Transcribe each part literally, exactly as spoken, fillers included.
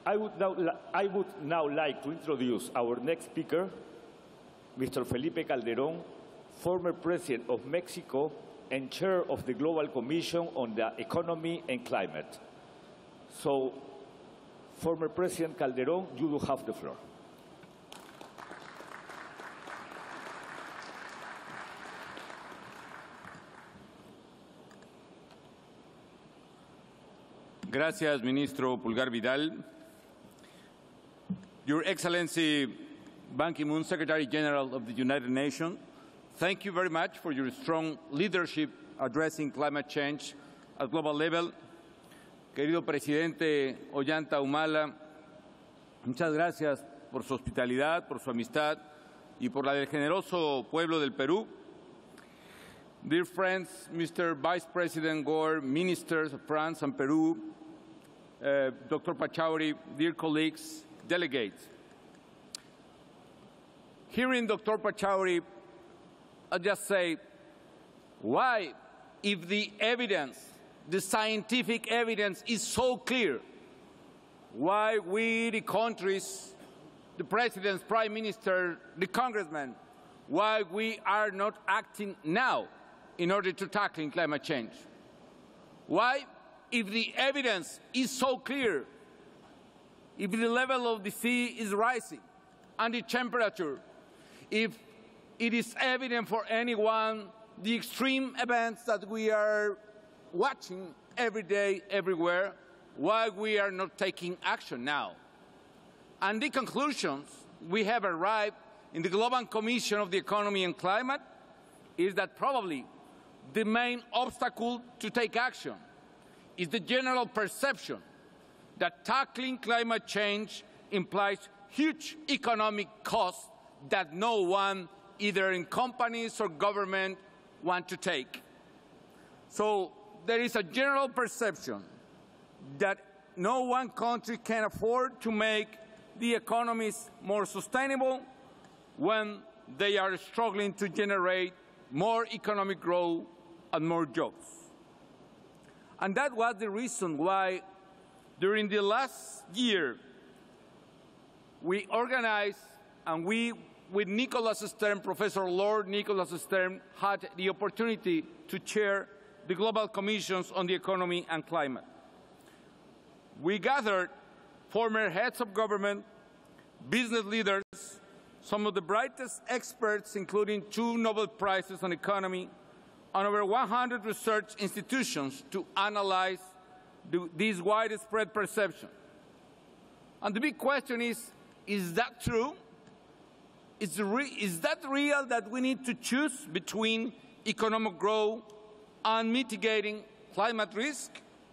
I would, now, I would now like to introduce our next speaker, Mister Felipe Calderon, former President of Mexico and Chair of the Global Commission on the Economy and Climate. So, former President Calderon, you do have the floor. Gracias, Ministro Pulgar Vidal. Your Excellency Ban Ki-moon, Secretary General of the United Nations, thank you very much for your strong leadership addressing climate change at global level. Querido Presidente Ollanta Humala, muchas gracias por su hospitalidad, por su amistad y por la del generoso pueblo del Perú. Dear friends, Mister Vice President Gore, Ministers of France and Peru, uh, Doctor Pachauri, dear colleagues, delegates. Hearing Doctor Pachauri, I'll just say, why, if the evidence, the scientific evidence is so clear, why we, the countries, the presidents, prime minister, the congressmen, why we are not acting now in order to tackle climate change? Why, if the evidence is so clear, if the level of the sea is rising and the temperature, if it is evident for anyone the extreme events that we are watching every day, everywhere, why we are not taking action now? And the conclusions we have arrived in the Global Commission of the Economy and Climate is that probably the main obstacle to take action is the general perception that tackling climate change implies huge economic costs that no one, either in companies or government, want to take. So there is a general perception that no one country can afford to make the economies more sustainable when they are struggling to generate more economic growth and more jobs. And that was the reason why, during the last year, we organized and we, with Nicholas Stern, Professor Lord Nicholas Stern, had the opportunity to chair the Global Commissions on the Economy and Climate. We gathered former heads of government, business leaders, some of the brightest experts, including two Nobel Prizes on economy, and over one hundred research institutions to analyze the, this widespread perception. And the big question is, is that true? Is, re is that real that we need to choose between economic growth and mitigating climate risk?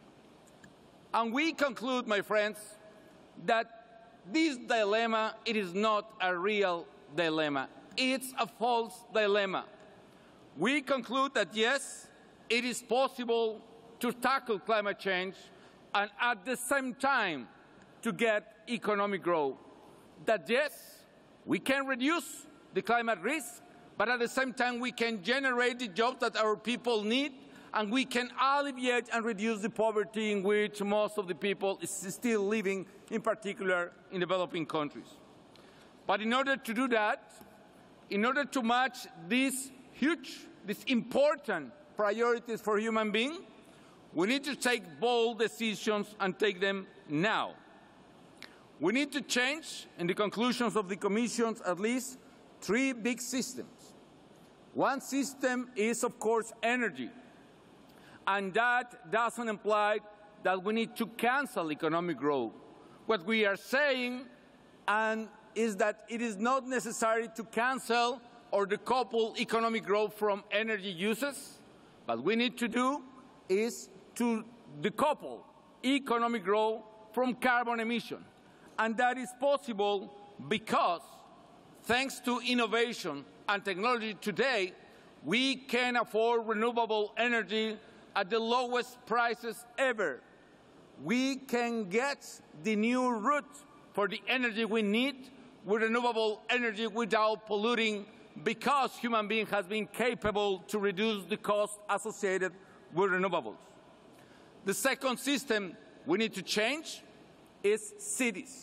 And we conclude, my friends, that this dilemma, it is not a real dilemma. It's a false dilemma. We conclude that, yes, it is possible to tackle climate change and at the same time to get economic growth. That, yes, we can reduce the climate risk, but at the same time we can generate the jobs that our people need, and we can alleviate and reduce the poverty in which most of the people is still living, in particular in developing countries. But in order to do that, in order to match these huge, these important priorities for human beings, we need to take bold decisions and take them now. We need to change, in the conclusions of the Commissions, at least three big systems. One system is, of course, energy. And that doesn't imply that we need to cancel economic growth. What we are saying and is that it is not necessary to cancel or decouple economic growth from energy uses. What we need to do is to decouple economic growth from carbon emission. And that is possible because, thanks to innovation and technology today, we can afford renewable energy at the lowest prices ever. We can get the new route for the energy we need with renewable energy without polluting, because human being has been capable to reduce the cost associated with renewables. The second system we need to change is cities.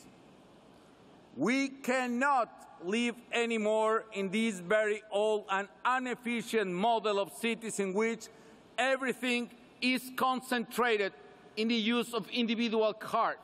We cannot live anymore in this very old and inefficient model of cities in which everything is concentrated in the use of individual cars.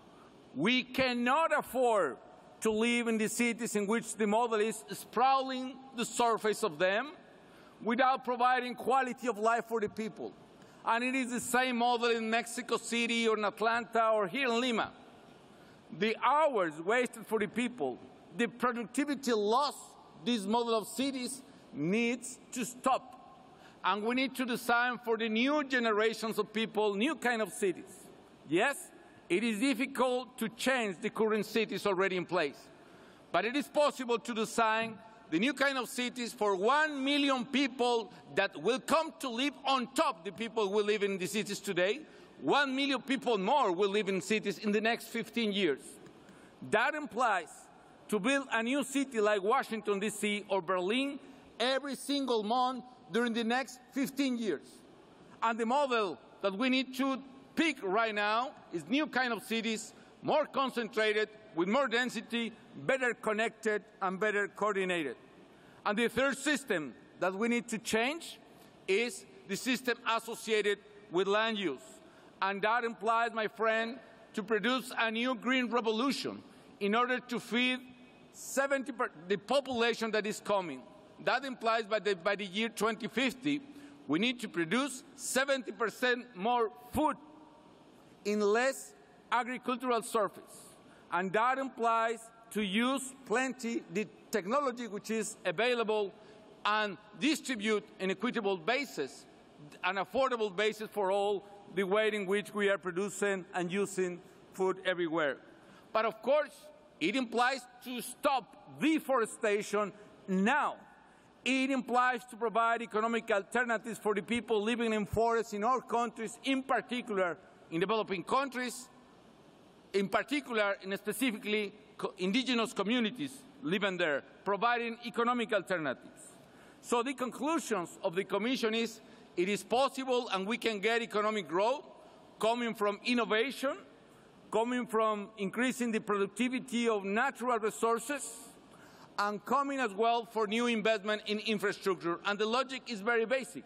We cannot afford to live in the cities in which the model is sprawling the surface of them without providing quality of life for the people. And it is the same model in Mexico City or in Atlanta or here in Lima. The hours wasted for the people, the productivity loss this model of cities needs to stop. And we need to design for the new generations of people, new kind of cities. Yes, it is difficult to change the current cities already in place. But it is possible to design the new kind of cities for one million people that will come to live on top of the people who live in the cities today. One million people more will live in cities in the next fifteen years. That implies to build a new city like Washington, D C or Berlin every single month during the next fifteen years. And the model that we need to pick right now is new kind of cities, more concentrated, with more density, better connected, and better coordinated. And the third system that we need to change is the system associated with land use. And that implies, my friend, to produce a new green revolution in order to feed seventy percent the population that is coming. That implies by the, by the year twenty fifty, we need to produce seventy percent more food in less agricultural surface. And that implies to use plenty the technology which is available and distribute in equitable basis, an affordable basis for all, the way in which we are producing and using food everywhere. But of course, it implies to stop deforestation now. It implies to provide economic alternatives for the people living in forests in all countries, in particular in developing countries, in particular in specifically indigenous communities living there, providing economic alternatives. So the conclusions of the Commission is it is possible and we can get economic growth coming from innovation, coming from increasing the productivity of natural resources, and coming as well for new investment in infrastructure. And the logic is very basic.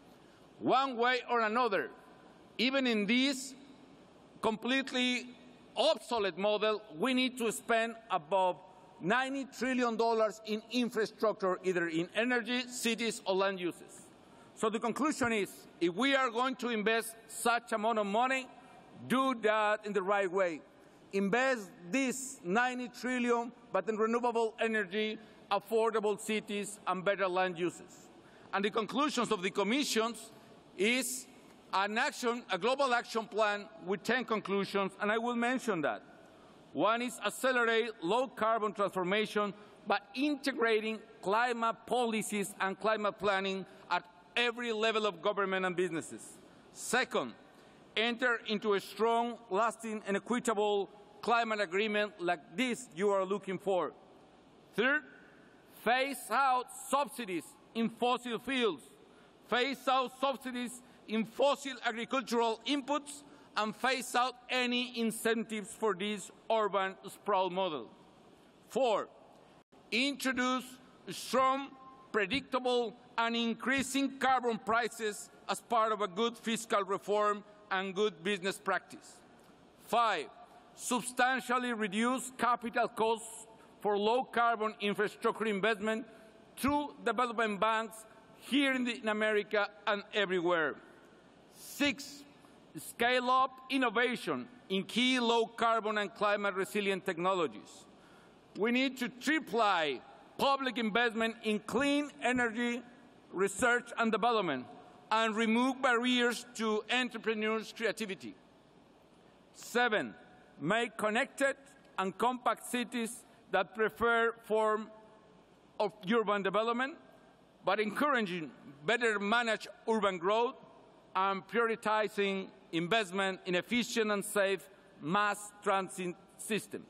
One way or another, even in this completely obsolete model, we need to spend above ninety trillion dollars in infrastructure, either in energy, cities, or land uses. So the conclusion is, if we are going to invest such amount of money, do that in the right way. Invest this ninety trillion dollars, but in renewable energy, affordable cities, and better land uses. And the conclusions of the Commissions is an action, a global action plan with ten conclusions, and I will mention that. One is accelerate low-carbon transformation by integrating climate policies and climate planning at every level of government and businesses. Second, enter into a strong, lasting, and equitable climate agreement like this you are looking for. Third, phase out subsidies in fossil fuels. Phase out subsidies in fossil agricultural inputs and phase out any incentives for this urban sprawl model. Four, introduce strong, predictable, and increasing carbon prices as part of a good fiscal reform and good business practice. Five, substantially reduce capital costs for low-carbon infrastructure investment through development banks here in, the, in America and everywhere. Six, scale up innovation in key low-carbon and climate-resilient technologies. We need to triple public investment in clean energy research and development and remove barriers to entrepreneurs' creativity. Seven, make connected and compact cities that prefer form of urban development, but encouraging better managed urban growth and prioritizing investment in efficient and safe mass transit systems.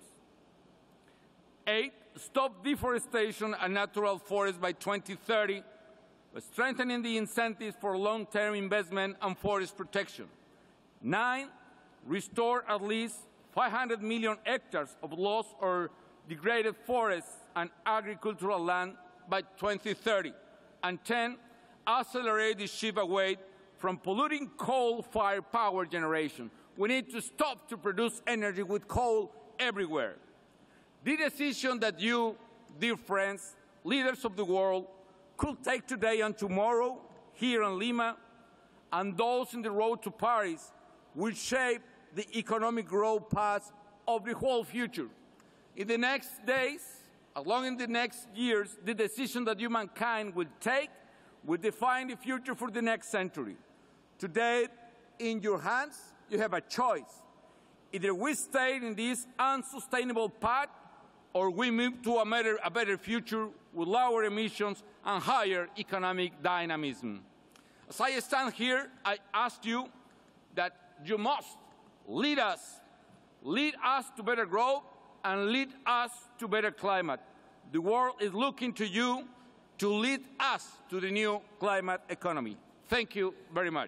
Eight, stop deforestation and natural forests by twenty thirty, strengthening the incentives for long-term investment and forest protection. Nine, restore at least five hundred million hectares of lost or degraded forests and agricultural land by twenty thirty. And ten, accelerate the shift away from polluting coal-fired power generation. We need to stop to produce energy with coal everywhere. The decision that you, dear friends, leaders of the world, could take today and tomorrow here in Lima, and those in the road to Paris, will shape the economic growth path of the whole future. In the next days, along in the next years, the decision that humankind will take will define the future for the next century. Today, in your hands, you have a choice. Either we stay in this unsustainable path, or we move to a better, a better future with lower emissions and higher economic dynamism. As I stand here, I ask you that you must lead us, lead us to better growth and lead us to better climate. The world is looking to you to lead us to the new climate economy. Thank you very much.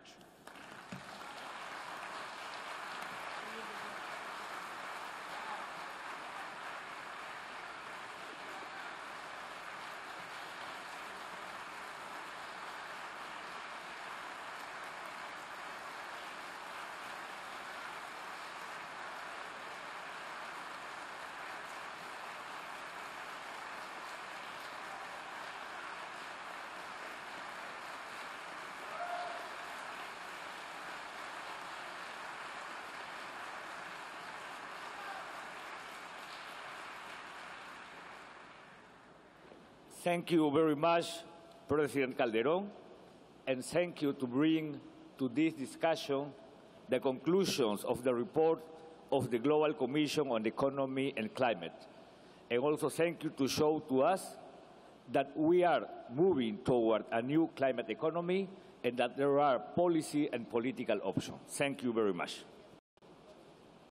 Thank you very much, President Calderon, and thank you to bring to this discussion the conclusions of the report of the Global Commission on Economy and Climate. And also thank you to show to us that we are moving toward a new climate economy and that there are policy and political options. Thank you very much.